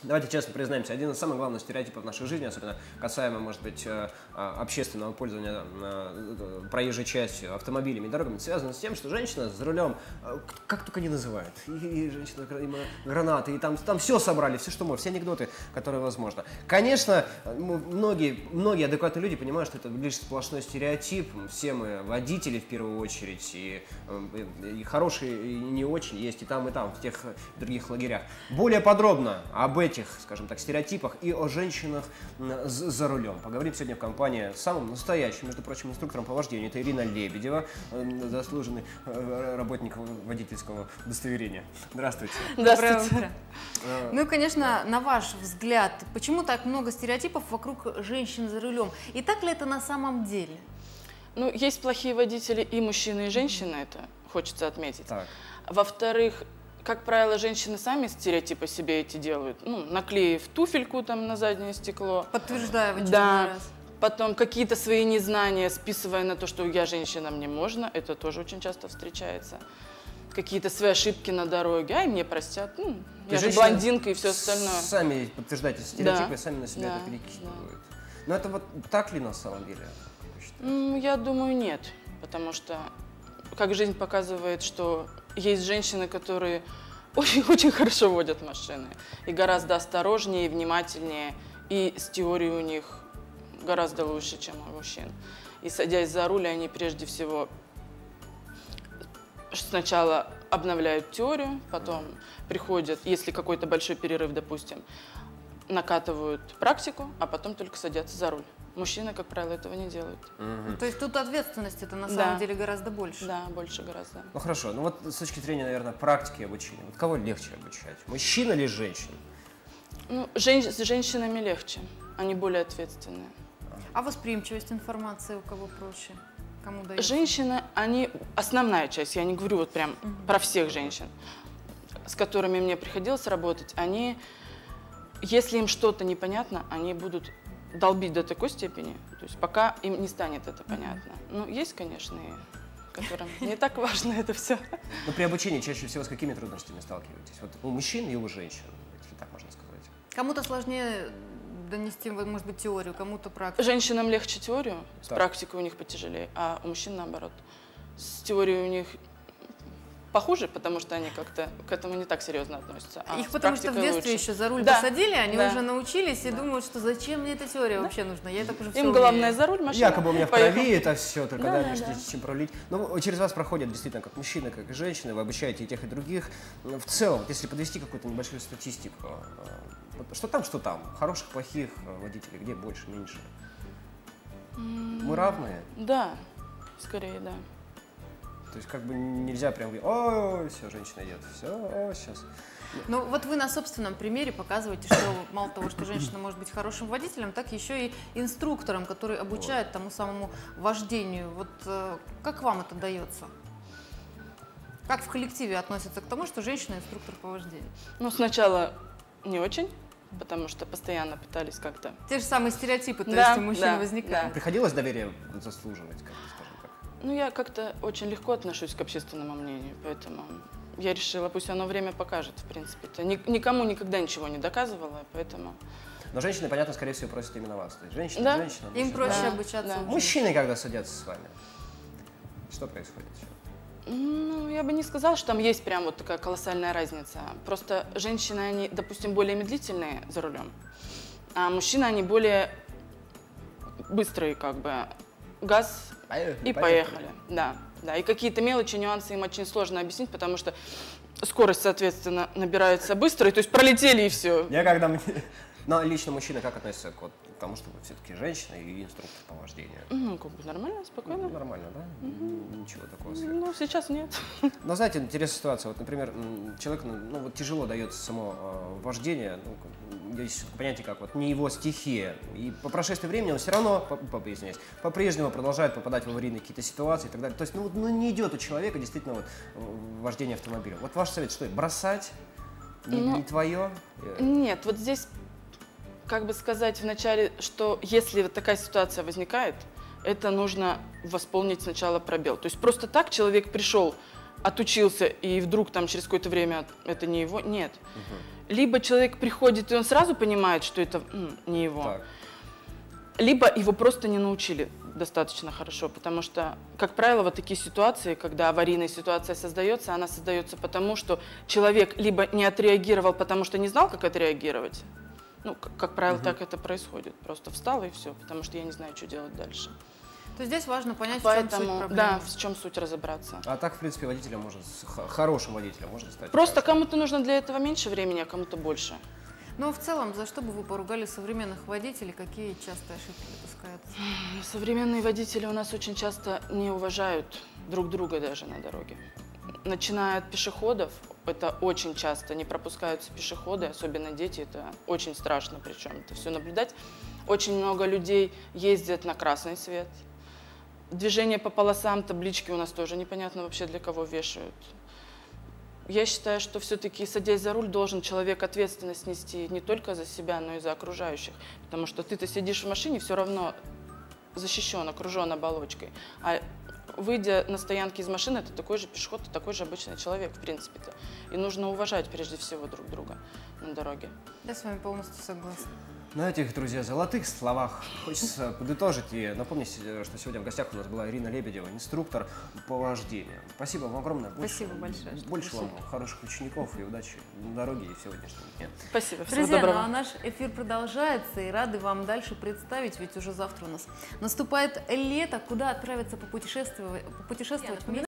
Давайте честно признаемся, один из самых главных стереотипов в нашей жизни, особенно касаемо, может быть, общественного пользования проезжей частью, автомобилями и дорогами, связано с тем, что женщина за рулем, как только не называют, и женщина, и гранаты, и там все собрали, все, что можно, все анекдоты, которые возможно. Конечно, многие адекватные люди понимают, что это лишь сплошной стереотип, все мы водители в первую очередь, и хорошие, и не очень, есть и там, в тех и других лагерях. Более подробно об этих, скажем так, стереотипах и о женщинах за рулем поговорим сегодня в компании с самым настоящим, между прочим, инструктором по вождению. Это Ирина Лебедева, заслуженный работник водительского удостоверения. Здравствуйте. Доброе утро. Ну и, конечно, на ваш взгляд, почему так много стереотипов вокруг женщин за рулем? И так ли это на самом деле? Ну, есть плохие водители и мужчины, и женщины, это хочется отметить. Так. Во-вторых, как правило, женщины сами стереотипы себе эти делают, ну, наклеив туфельку там на заднее стекло. Подтверждаю в очередной раз. Потом какие-то свои незнания, списывая на то, что я женщина, мне можно, это тоже очень часто встречается. Какие-то свои ошибки на дороге, ай, мне простят, ну, я же блондинка и все остальное. Сами подтверждаете стереотипы, да. сами на себя да. это перекидывают. Да. Но это вот так ли на самом деле? Я думаю, нет, потому что, как жизнь показывает, что есть женщины, которые очень хорошо водят машины, и гораздо осторожнее, и внимательнее, и с теорией у них гораздо лучше, чем у мужчин. И садясь за руль, они прежде всего сначала обновляют теорию, потом приходят, если какой-то большой перерыв, допустим, накатывают практику, а потом только садятся за руль. Мужчины, как правило, этого не делают. То есть тут ответственности-то на самом деле гораздо больше. Да, больше гораздо. Ну хорошо, ну вот с точки зрения, наверное, практики обучения, вот кого легче обучать, мужчин или женщин? Ну, с женщинами легче, они более ответственные. А восприимчивость информации у кого проще? Кому дается? Женщины, они, основная часть, я не говорю вот прям про всех женщин, с которыми мне приходилось работать, они, если им что-то непонятно, они будут долбить до такой степени, то есть пока им не станет это понятно. Ну, есть, конечно, и которым не так важно это все. Но при обучении чаще всего с какими трудностями сталкиваетесь? Вот у мужчин и у женщин, если так можно сказать. Кому-то сложнее донести, может быть, теорию, кому-то практику. Женщинам легче теорию, с практикой у них потяжелее, а у мужчин наоборот. С теорией у них похуже, потому что они как-то к этому не так серьезно относятся. Их потому что в детстве еще за руль посадили, они уже научились и думают, что зачем мне эта теория вообще нужна. Я так уже все Им главное за руль, машина. Якобы у меня в крови это все, только чем пролить. Ну, через вас проходят действительно как мужчины, как и женщины, вы обучаете и тех, и других. В целом, если подвести какую-то небольшую статистику, что там, хороших, плохих водителей, где больше, меньше? Мы равные? Да, скорее, да. То есть как бы нельзя прям говорить, о, все, женщина идет, все, сейчас. Ну вот вы на собственном примере показываете, что мало того, что женщина может быть хорошим водителем, так еще и инструктором, который обучает тому самому вождению. Вот как вам это дается? Как в коллективе относятся к тому, что женщина инструктор по вождению? Ну, сначала не очень, потому что постоянно пытались как-то... Те же самые стереотипы, то есть у мужчин возникают. Приходилось доверие заслуживать, как бы, скажем так? Ну, я как-то очень легко отношусь к общественному мнению, поэтому я решила, пусть оно время покажет, в принципе. -то. Никому никогда ничего не доказывала, поэтому... Но женщины, понятно, скорее всего, просят именно вас. То есть женщина, женщина. Им проще обучаться. Мужчины, когда садятся с вами, что происходит? Ну, я бы не сказала, что там есть прям вот такая колоссальная разница. Просто женщины, они, допустим, более медлительные за рулем, а мужчины, они более быстрые, как бы. Газ и поехали. Да, да. И какие-то мелочи, нюансы им очень сложно объяснить, потому что скорость, соответственно, набирается быстро, то есть пролетели и все. Но лично мужчина как относится к тому, что вы все-таки женщина и инструктор по вождению? Ну, как бы нормально, спокойно. Ну, нормально, да? Ничего такого. Ну, сейчас нет. Но знаете, интересная ситуация. Вот, например, человеку вот тяжело дается само вождение. Ну, есть понятие как вот не его стихия. И по прошествии времени он все равно, по-прежнему продолжает попадать в аварийные какие-то ситуации и так далее. То есть, не идет у человека действительно вот вождение автомобиля. Вот ваш совет, что бросать? Не твое? Нет, вот здесь... Как бы сказать вначале, что если вот такая ситуация возникает, это нужно восполнить сначала пробел. То есть просто так человек пришел отучился, и вдруг там через какое-то время это не его, нет. Либо человек приходит, и он сразу понимает, что это не его, Так. либо его просто не научили достаточно хорошо, потому что, как правило, вот такие ситуации, когда аварийная ситуация создается, она создается потому, что человек либо не отреагировал, потому что не знал, как отреагировать, ну, как правило, так это происходит, просто встал и все, потому что я не знаю, что делать дальше. То есть здесь важно понять, в чем суть Поэтому, проблемы. да, в чем суть разобраться. А так, в принципе, водителем можно, хорошим водителем можно стать. Просто хорошим. кому-то нужно для этого меньше времени, а кому-то больше. Но в целом, за что бы вы поругали современных водителей, какие частые ошибки допускаются? Современные водители у нас очень часто не уважают друг друга даже на дороге. Начиная от пешеходов, это очень часто, не пропускаются пешеходы, особенно дети, это очень страшно причем, это все наблюдать. Очень много людей ездят на красный свет. Движение по полосам, таблички у нас тоже непонятно вообще для кого вешают. Я считаю, что все-таки, садясь за руль, должен человек ответственность нести не только за себя, но и за окружающих. Потому что ты-то сидишь в машине, все равно защищен, окружен оболочкой. А выйдя на стоянке из машины, это такой же пешеход, такой же обычный человек, в принципе-то. И нужно уважать прежде всего друг друга на дороге. Я с вами полностью согласна. На этих, друзья, золотых словах хочется подытожить и напомнить, что сегодня в гостях у нас была Ирина Лебедева, инструктор по вождению. Спасибо вам огромное. Спасибо большое. Больше вам хороших учеников и удачи на дороге и в сегодняшнем дне. Спасибо, всего Друзья, доброго. ну а наш эфир продолжается, и рады вам дальше представить, ведь уже завтра у нас наступает лето, куда отправиться попутешествовать вместе.